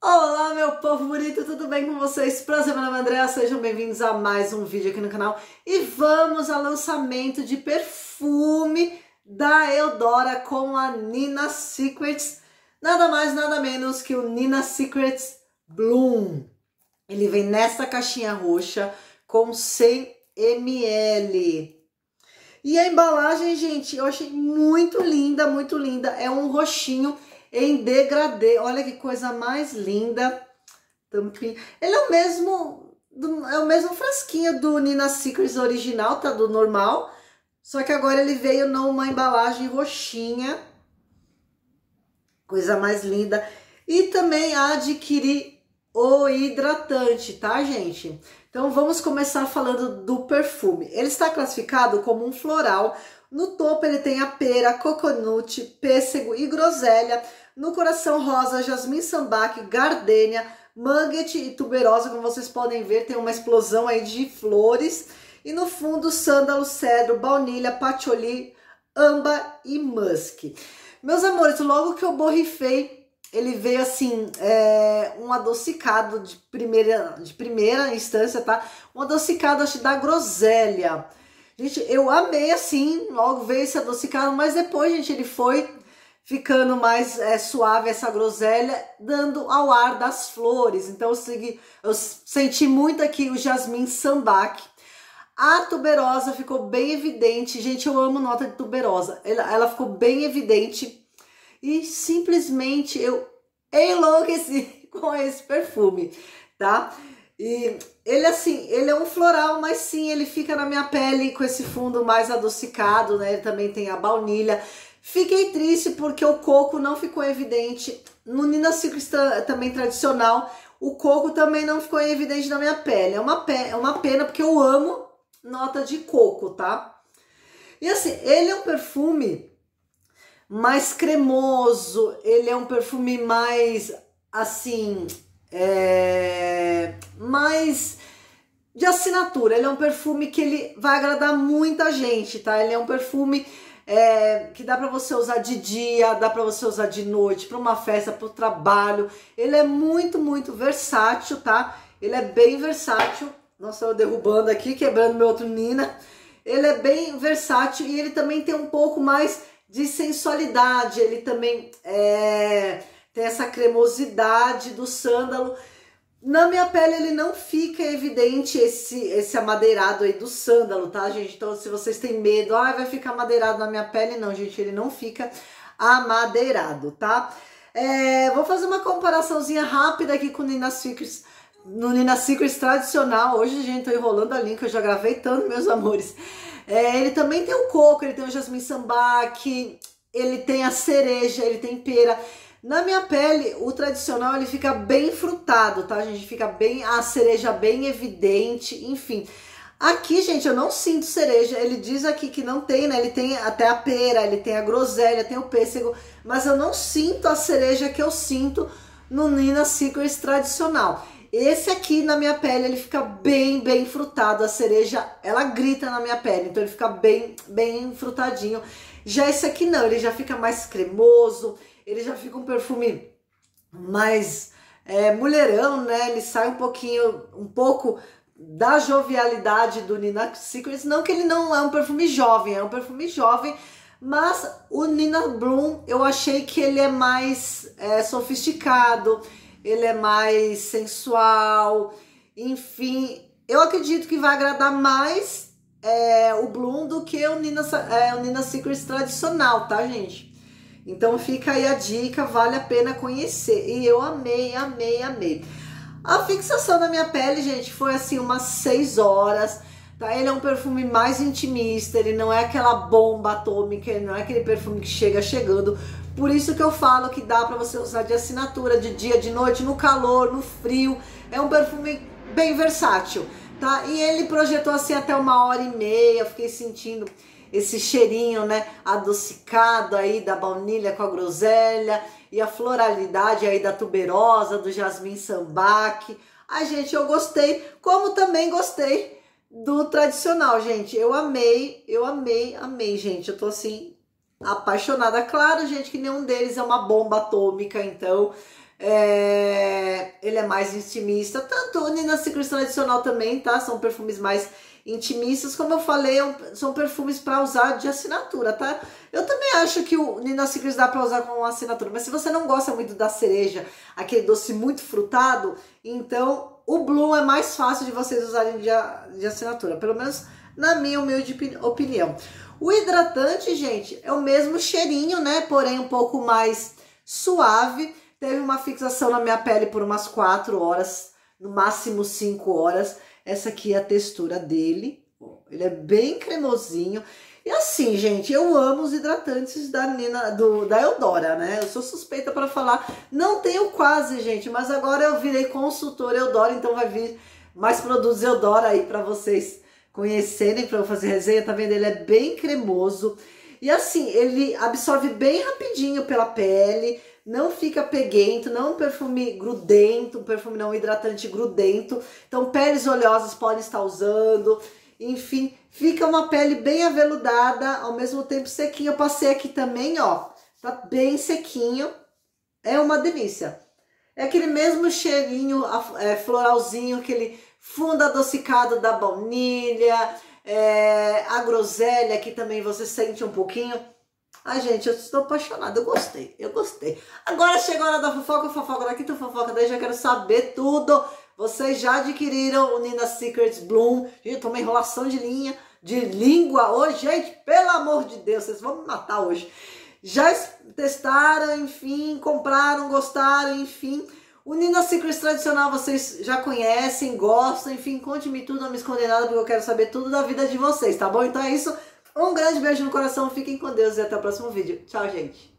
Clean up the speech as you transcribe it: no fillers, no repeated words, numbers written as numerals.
Olá, meu povo bonito, tudo bem com vocês? Prazer, meu nome é Andréa, sejam bem-vindos a mais um vídeo aqui no canal. E vamos ao lançamento de perfume da Eudora com a Nina Secrets. Nada mais, nada menos que o Nina Secrets Bloom. Ele vem nessa caixinha roxa com 100 ml. E a embalagem, gente, eu achei muito linda, muito linda. É um roxinho em degradê. Olha que coisa mais linda. Tampinha. Ele é o mesmo frasquinho do Nina Secrets original, tá? Do normal. Só que agora ele veio numa embalagem roxinha. Coisa mais linda. E também adquiri o hidratante, tá, gente? Então vamos começar falando do perfume. Ele está classificado como um floral. No topo ele tem a pera, coconut, pêssego e groselha. No coração rosa, jasmim sambac, gardênia, manguete e tuberosa. Como vocês podem ver, tem uma explosão aí de flores. E no fundo, sândalo, cedro, baunilha, patchouli, âmbar e musk. Meus amores, logo que eu borrifei, ele veio assim, um adocicado de primeira instância, tá? Um adocicado, acho, da groselha. Gente, eu amei assim, logo veio esse adocicado, mas depois, gente, ele foi ficando mais suave essa groselha, dando ao ar das flores. Então eu senti muito aqui o jasmim sambac. A tuberosa ficou bem evidente. Gente, eu amo nota de tuberosa. Ela ficou bem evidente e simplesmente eu enlouqueci com esse perfume, tá? E ele assim, ele é um floral, mas sim, ele fica na minha pele com esse fundo mais adocicado, né? Ele também tem a baunilha. Fiquei triste porque o coco não ficou evidente. No Nina Secrets também tradicional, o coco também não ficou evidente na minha pele. É uma pena porque eu amo nota de coco, tá? E assim, ele é um perfume mais cremoso, ele é um perfume mais, assim, mais de assinatura. Ele é um perfume que ele vai agradar muita gente, tá? Ele é um perfume que dá pra você usar de dia, dá pra você usar de noite, pra uma festa, pro trabalho. Ele é muito, muito versátil, tá? Ele é bem versátil. Nossa, eu derrubando aqui, quebrando meu outro Nina. Ele é bem versátil e ele também tem um pouco mais de sensualidade. Ele também tem essa cremosidade do sândalo. Na minha pele ele não fica evidente esse amadeirado aí do sândalo, tá, gente? Então se vocês têm medo, vai ficar amadeirado na minha pele, não, gente, ele não fica amadeirado, tá? Vou fazer uma comparaçãozinha rápida aqui com o Nina Secrets. No Nina Secrets tradicional, hoje, gente, tô enrolando a língua, eu já gravei tanto, meus amores. Ele também tem o coco, ele tem o jasmim sambac, ele tem a cereja, ele tem pera. Na minha pele, o tradicional, ele fica bem frutado, tá, gente? Fica bem, a cereja bem evidente, enfim. Aqui, gente, eu não sinto cereja. Ele diz aqui que não tem, né? Ele tem até a pera, ele tem a groselha, tem o pêssego, mas eu não sinto a cereja que eu sinto no Nina Secrets tradicional. Esse aqui na minha pele, ele fica bem, bem frutado. A cereja, ela grita na minha pele, então ele fica bem, bem frutadinho. Já esse aqui não, ele já fica mais cremoso, ele já fica um perfume mais mulherão, né? Ele sai um pouco da jovialidade do Nina Secrets. Não que ele não é um perfume jovem, é um perfume jovem, mas o Nina Bloom, eu achei que ele é mais sofisticado, ele é mais sensual, enfim, eu acredito que vai agradar mais o Bloom do que o Nina Secrets tradicional, tá, gente? Então fica aí a dica, vale a pena conhecer. E eu amei, amei, amei. A fixação na minha pele, gente, foi assim umas 6 horas, tá? Ele é um perfume mais intimista, ele não é aquela bomba atômica, ele não é aquele perfume que chega chegando. Por isso que eu falo que dá pra você usar de assinatura, de dia, de noite, no calor, no frio. É um perfume bem versátil, tá? E ele projetou assim até 1h30, eu fiquei sentindo esse cheirinho, né, adocicado aí da baunilha com a groselha e a floralidade aí da tuberosa, do jasmim sambac. Ai, gente, eu gostei, como também gostei do tradicional, gente. Eu amei, amei, gente. Eu tô assim apaixonada. Claro, gente, que nenhum deles é uma bomba atômica, então Ele é mais intimista, tanto o Nina Secret tradicional também, tá? São perfumes mais intimistas, como eu falei, são perfumes para usar de assinatura, tá? Eu também acho que o Nina Secret dá para usar com assinatura, mas se você não gosta muito da cereja, aquele doce muito frutado, então o Bloom é mais fácil de vocês usarem de assinatura, pelo menos na minha humilde opinião. O hidratante, gente, é o mesmo cheirinho, né? Porém um pouco mais suave. Teve uma fixação na minha pele por umas 4 horas, no máximo 5 horas. Essa aqui é a textura dele. Ele é bem cremosinho. E assim, gente, eu amo os hidratantes da Eudora, né? Eu sou suspeita para falar. Não tenho quase, gente, mas agora eu virei consultora Eudora, então vai vir mais produtos Eudora aí para vocês conhecerem, para eu fazer resenha. Tá vendo? Ele é bem cremoso. E assim, ele absorve bem rapidinho pela pele. Não fica peguento, não é um perfume grudento, um perfume não hidratante grudento. Então, peles oleosas podem estar usando. Enfim, fica uma pele bem aveludada, ao mesmo tempo sequinha. Eu passei aqui também, ó, tá bem sequinho. É uma delícia. É aquele mesmo cheirinho floralzinho, aquele fundo adocicado da baunilha, a groselha que também você sente um pouquinho. Ai, gente, eu estou apaixonada, eu gostei. Agora chegou a hora da fofoca daqui, então fofoca daí, já quero saber tudo. Vocês já adquiriram o Nina Secret Bloom? Gente, eu tô uma enrolação de língua hoje, gente, pelo amor de Deus, vocês vão me matar hoje. Já testaram, enfim, compraram, gostaram, enfim. O Nina Secret tradicional vocês já conhecem, gostam, enfim, conte-me tudo, não me esconder nada, porque eu quero saber tudo da vida de vocês, tá bom? Então é isso. Um grande beijo no coração, fiquem com Deus e até o próximo vídeo. Tchau, gente!